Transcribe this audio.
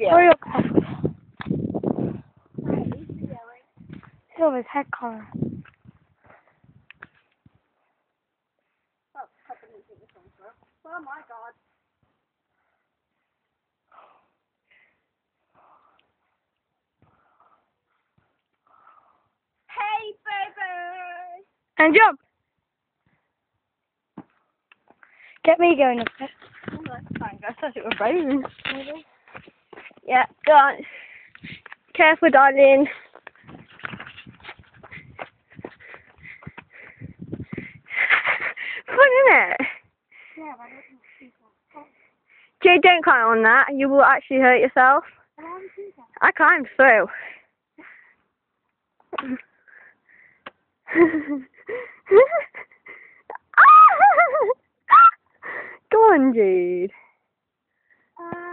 video. Hurry up. Show his head color. Oh my god. Hey baby! And jump. Get me going up there. Oh, that's fine. I thought it was raining. Yeah, go on. Careful, darling. Fun, isn't it? Yeah, but I don't know people. Jay, don't climb on that. You will actually hurt yourself. I want to see that. I climbed through. Go on, Jude.